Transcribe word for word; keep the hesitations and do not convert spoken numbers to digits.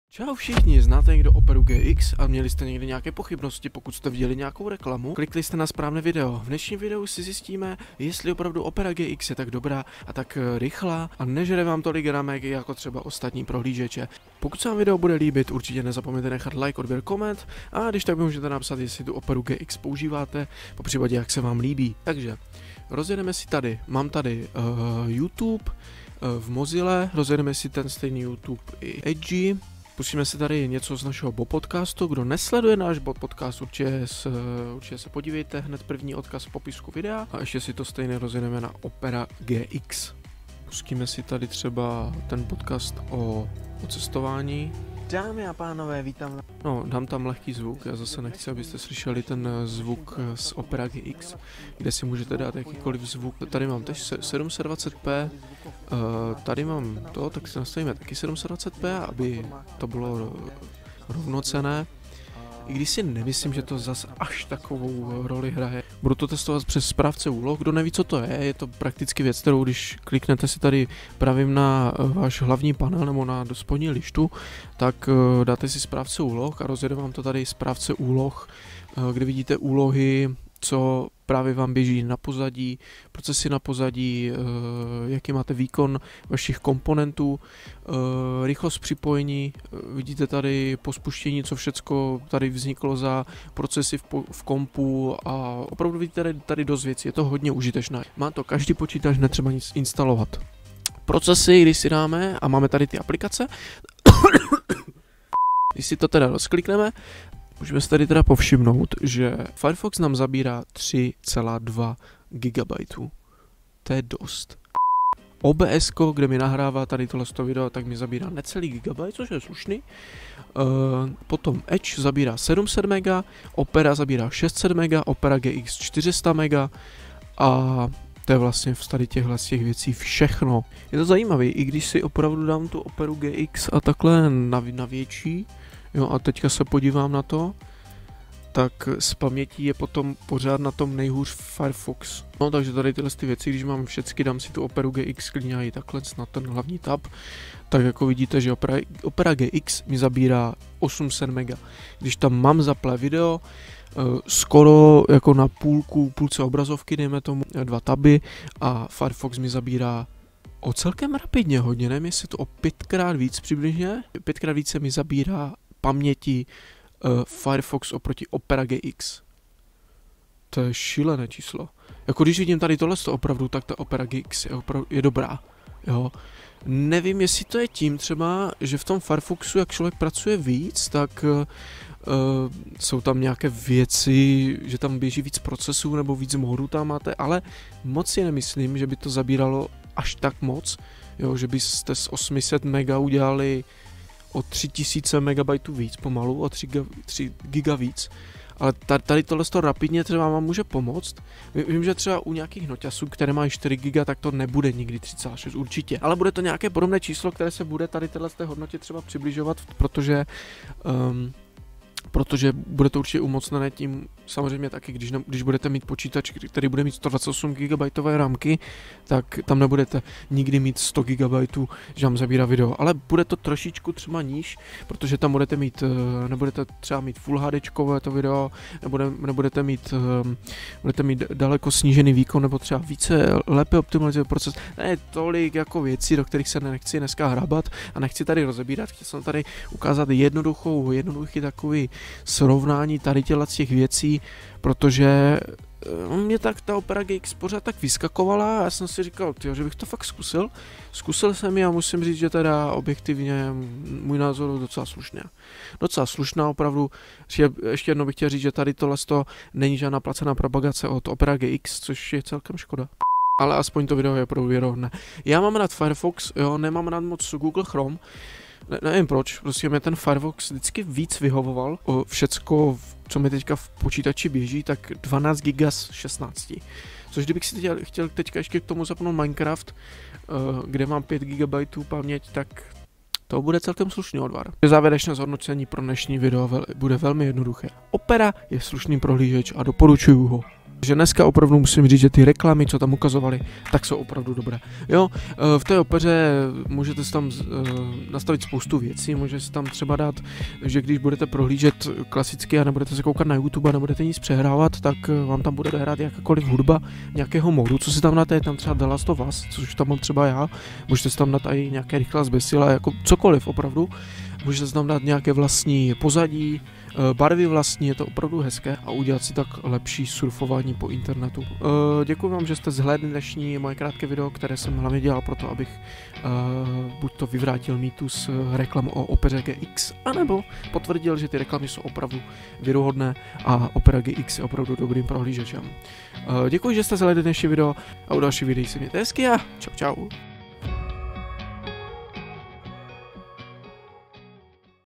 Čau všichni, znáte někdo Operu G X a měli jste někdy nějaké pochybnosti, pokud jste viděli nějakou reklamu? Klikli jste na správné video. V dnešním videu si zjistíme, jestli opravdu Opera G X je tak dobrá a tak rychlá a nežere vám tolik ramek jako třeba ostatní prohlížeče. Pokud se vám video bude líbit, určitě nezapomeňte nechat like, odběr, koment a když tak můžete napsat, jestli tu Operu G X používáte, popřípadě jak se vám líbí. Takže rozjedeme si tady, mám tady uh, YouTube uh, v Mozilla, rozjedeme si ten stejný YouTube i Edgy. Pustíme si tady něco z našeho Bo podcastu. Kdo nesleduje náš Bo podcast, určitě se, určitě se podívejte, hned první odkaz v popisku videa. A ještě si to stejně rozjedeme na Opera G X. Pustíme si tady třeba ten podcast o, o cestování. Dámy a pánové, vítám. No, dám tam lehký zvuk, já zase nechci, abyste slyšeli ten zvuk z Opera G X, kde si můžete dát jakýkoliv zvuk. Tady mám teď sedm set dvacet p, uh, tady mám to, tak si nastavíme taky sedm set dvacet p, aby to bylo rovnocenné. I když si nemyslím, že to zas až takovou roli hraje. Budu to testovat přes správce úloh. Kdo neví, co to je, je to prakticky věc, kterou když kliknete si tady pravým na váš hlavní panel nebo na spodní lištu, tak dáte si správce úloh a rozjede vám to tady správce úloh, kde vidíte úlohy, co právě vám běží na pozadí, procesy na pozadí, jaký máte výkon vašich komponentů, rychlost připojení, vidíte tady po spuštění, co všecko tady vzniklo za procesy v, v kompu a opravdu vidíte tady, tady dost věcí, je to hodně užitečné. Má to každý počítač, netřeba nic instalovat. Procesy, když si dáme a máme tady ty aplikace, když si to teda rozklikneme, můžeme si tady teda povšimnout, že Firefox nám zabírá tři celá dva gigabajtu. To je dost. O B S, kde mi nahrává tady tohle video, tak mi zabírá necelý gigabajt, což je slušný. Uh, potom Edge zabírá sedm set mega, Opera zabírá šest set mega, Opera G X čtyři sta mega a to je vlastně v tady těchhle z těch věcí všechno. Je to zajímavé, i když si opravdu dám tu Operu G X a takhle na, na větší, jo, a teďka se podívám na to, tak z paměti je potom pořád na tom nejhůř Firefox. No takže tady tyhle ty věci, když mám všechny, dám si tu Operu G X klidně i takhle na ten hlavní tab, tak jako vidíte, že Opera, Opera G X mi zabírá osm set mega. Když tam mám zaplé video, skoro jako na půlku, půlce obrazovky, dejme tomu dva taby a Firefox mi zabírá o celkem rapidně hodně, nevím, jestli to o pětkrát víc přibližně, pětkrát více mi zabírá paměti uh, Firefox oproti Opera G X. To je šílené číslo. Jako když vidím tady tohle opravdu, tak ta Opera G X je, opravdu, je dobrá. Jo. Nevím, jestli to je tím třeba, že v tom Firefoxu, jak člověk pracuje víc, tak uh, uh, jsou tam nějaké věci, že tam běží víc procesů nebo víc módů tam máte, ale moc si nemyslím, že by to zabíralo až tak moc, jo, že byste z osm set mega udělali o tři tisíce megabajtů víc pomalu, o tři giga víc, ale tady tohle to rapidně třeba vám může pomoct. Vím, že třeba u nějakých noťasů, které mají čtyři giga, tak to nebude nikdy tři celá šest určitě, ale bude to nějaké podobné číslo, které se bude tady téhle hodnotě třeba přibližovat, protože um, protože bude to určitě umocněné tím, samozřejmě taky, když, ne, když budete mít počítač, který bude mít sto dvacet osm gigabajtové rámky, tak tam nebudete nikdy mít sto gigabajtů, že vám zabírá video, ale bude to trošičku třeba níž, protože tam budete mít, nebudete třeba mít Full HDčkové to video, nebude, nebudete mít, budete mít daleko snížený výkon, nebo třeba více, lépe optimalizovat proces, ne tolik jako věcí, do kterých se nechci dneska hrabat a nechci tady rozebírat, chtěl jsem tady ukázat jednoduchou, jednoduchý takový srovnání tady těch věcí, protože mě tak ta Opera G X pořád tak vyskakovala a já jsem si říkal, tyjo, že bych to fakt zkusil. Zkusil jsem ji a musím říct, že teda objektivně můj názor je docela slušná. Docela slušná opravdu. Ještě, ještě jednou bych chtěl říct, že tady tohle není žádná placená propagace od Opera G X, což je celkem škoda. Ale aspoň to video je opravdu věrohodné. Já mám rád Firefox, jo, nemám rád moc Google Chrome. Ne, nevím proč, prostě mě ten Firefox vždycky víc vyhovoval. O všecko, co mi teďka v počítači běží, tak dvanáct giga z šestnácti. Což kdybych si teď, chtěl teďka ještě k tomu zapnout Minecraft, uh, kde mám pět gigabajtů paměť, tak to bude celkem slušný odvar. Závěrečné zhodnocení pro dnešní video bude velmi jednoduché. Opera je slušný prohlížeč a doporučuju ho. Že dneska opravdu musím říct, že ty reklamy, co tam ukazovali, tak jsou opravdu dobré. Jo, v té opeře můžete si tam nastavit spoustu věcí, můžete si tam třeba dát, že když budete prohlížet klasicky a nebudete se koukat na YouTube a nebudete nic přehrávat, tak vám tam bude hrát jakákoliv hudba nějakého modu, co si tam dáte, je tam třeba The Last of Us, což tam mám třeba já, můžete si tam dát i nějaké rychlé zbesila, jako cokoliv opravdu. Můžete si tam dát nějaké vlastní pozadí, barvy vlastní, je to opravdu hezké a udělat si tak lepší surfování po internetu. Děkuji vám, že jste zhlédli dnešní moje krátké video, které jsem hlavně dělal proto, abych buď to vyvrátil mýtus reklam o Opeře G X, anebo potvrdil, že ty reklamy jsou opravdu věrohodné a Opera G X je opravdu dobrým prohlížečem. Děkuji, že jste zhlédli dnešní video a u dalších videí se mějte hezky a čau čau.